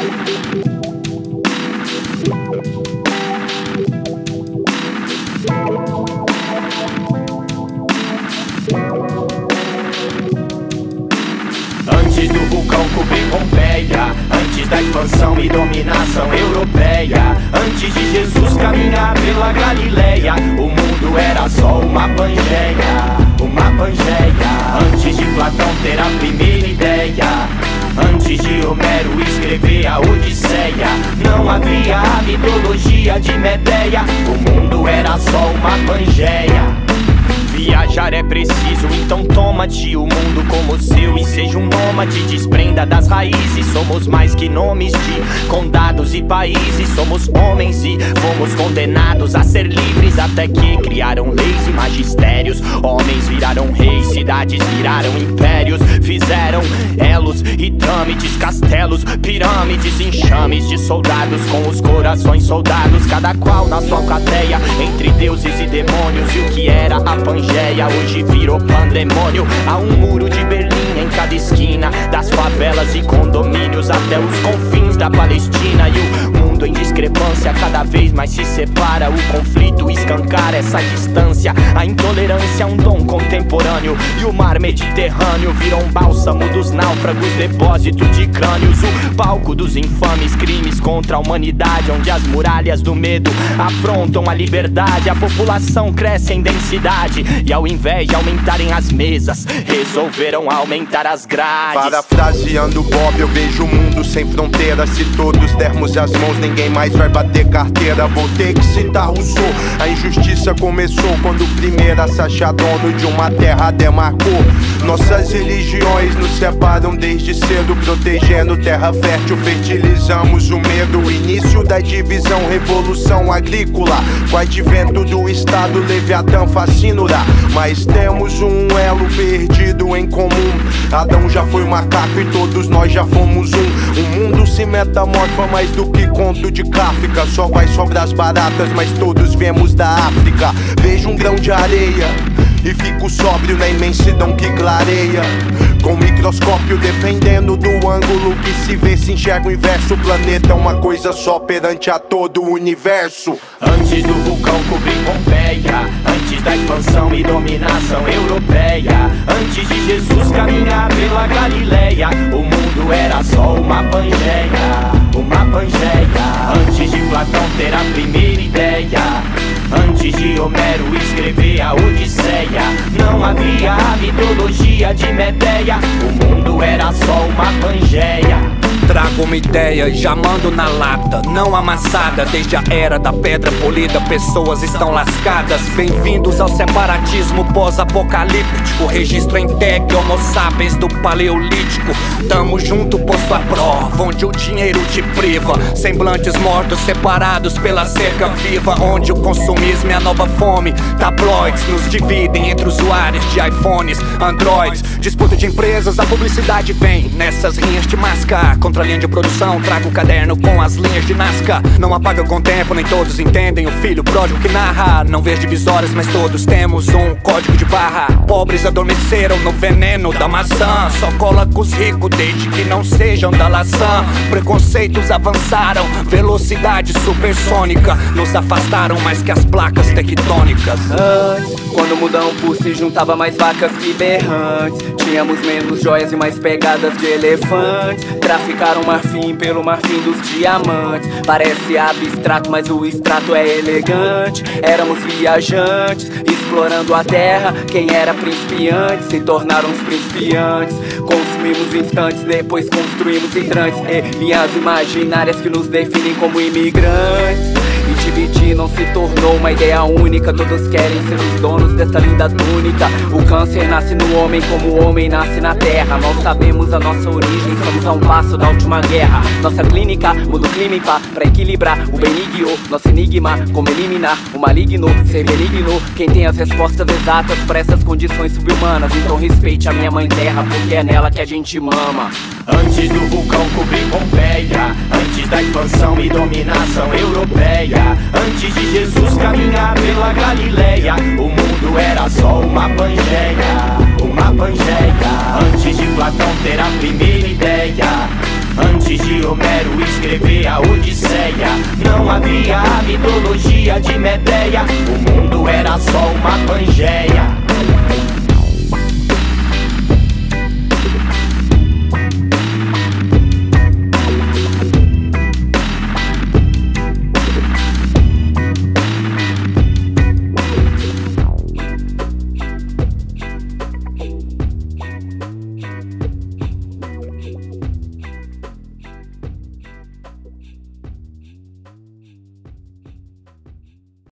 Antes do vulcão cobrir Pompeia, antes da expansão e dominação europeia, antes de Jesus caminhar pela Galileia, o mundo era só uma Pangeia, uma Pangeia. Antes de Platão ter a primeira ideia, antes de Homero escrever a Odisseia, não havia a mitologia de Medeia, o mundo era só uma Pangeia. Viajar é preciso, então toma-te o mundo como seu e seja um nômade. Desprenda das raízes, somos mais que nomes de condados e países. Somos homens e fomos condenados a ser livres, até que criaram leis e magistérios. Homens viraram reis, cidades viraram impérios. Fizeram elos e trâmites, castelos, pirâmides, enxames de soldados com os corações soldados, cada qual na sua cadeia, entre deuses e demônios. E o que era a Pangeia hoje virou pandemônio. Há um muro de Berlim em cada esquina, das favelas e condomínios até os confins da Palestina. E o mundo em discrepância cada vez mais se separa. O conflito escancara essa distância. A intolerância é um dom contemporâneo, e o mar Mediterrâneo virou um bálsamo dos náufragos, depósito de crânios, o palco dos infames crimes contra a humanidade, onde as muralhas do medo afrontam a liberdade. A população cresce em densidade e, ao invés de aumentarem as mesas, resolveram aumentar as grades. Parafraseando Bob, eu vejo o mundo sem fronteiras. Se todos dermos as mãos, ninguém mais vai bater carteira. Vou ter que citar Rousseau. A injustiça começou quando o primeiro a se achar dono de uma terra demarcou. Nossas religiões nos separam desde cedo, protegendo terra fértil, fertilizamos o medo. O início da divisão, revolução agrícola, com o advento do Estado, Leviatã fascinará. Mas temos um elo perdido em comum. Adão já foi macaco e todos nós já fomos um. O mundo se metamorfa mais do que conto de Kafka. Só vai sobrar as baratas, mas todos viemos da África. Vejo um grão de areia e fico sóbrio na imensidão que clareia. Com o microscópio defendendo do ângulo que se vê, se enxerga o inverso. O planeta é uma coisa só perante a todo o universo. Antes do vulcão cobrir Pompeia, antes da expansão e dominação europeia, antes de Jesus caminhar pela Galileia, o mundo era só uma Pangeia, uma Pangeia. Antes de Platão ter a primeira ideia, antes de Homero escrever a Odisseia, não havia a mitologia de Medeia, o mundo era só uma Pangeia. Trago uma ideia e já mando na lata, não amassada. Desde a era da pedra polida, pessoas estão lascadas. Bem-vindos ao separatismo pós-apocalíptico. Registro em tag, homo sapiens do paleolítico. Tamo junto, posto à prova, onde o dinheiro te priva. Semblantes mortos separados pela cerca viva, onde o consumismo é a nova fome. Tabloides nos dividem entre usuários de iPhones, Androids. Disputa de empresas, a publicidade vem nessas rinhas de mascar. Contra a linha de produção, trago o caderno com as linhas de Nazca. Não apaga com o tempo, nem todos entendem o filho pródigo que narra. Não vejo divisórias, mas todos temos um código de barra. Pobres adormeceram no veneno da maçã. Só cola com os ricos desde que não sejam da laçã. Preconceitos avançaram, velocidade supersônica nos afastaram mais que as placas tectônicas. Antes, quando o mundão por se juntava mais vacas que berrantes, tínhamos menos joias e mais pegadas de elefantes. Traficaram marfim pelo marfim dos diamantes. Parece abstrato, mas o extrato é elegante. Éramos viajantes, explorando a terra. Quem era principiante se tornaram os principiantes. Consumimos instantes, depois construímos hidrantes. Linhas imaginárias que nos definem como imigrantes. E dividir não se tornou uma ideia única. Todos querem ser os donos dessa linda túnica. O câncer nasce no homem como o homem nasce na terra. Mal sabemos a nossa origem, estamos a um passo da última guerra. Nossa clínica muda o clima pra equilibrar o benigno. Nosso enigma, como eliminar o maligno, ser benigno. Quem tem as respostas exatas pra essas condições subhumanas. Então respeite a minha mãe terra, porque é nela que a gente mama. Antes do vulcão cobrir Pompeia, antes da expansão e dominação europeia, antes de Jesus caminhar pela Galileia, o mundo era só uma Pangeia, uma Pangeia. Antes de Platão ter a primeira ideia, Antes de Homero escrever a Odisseia, não havia a mitologia de Medeia. O mundo era só uma Pangeia.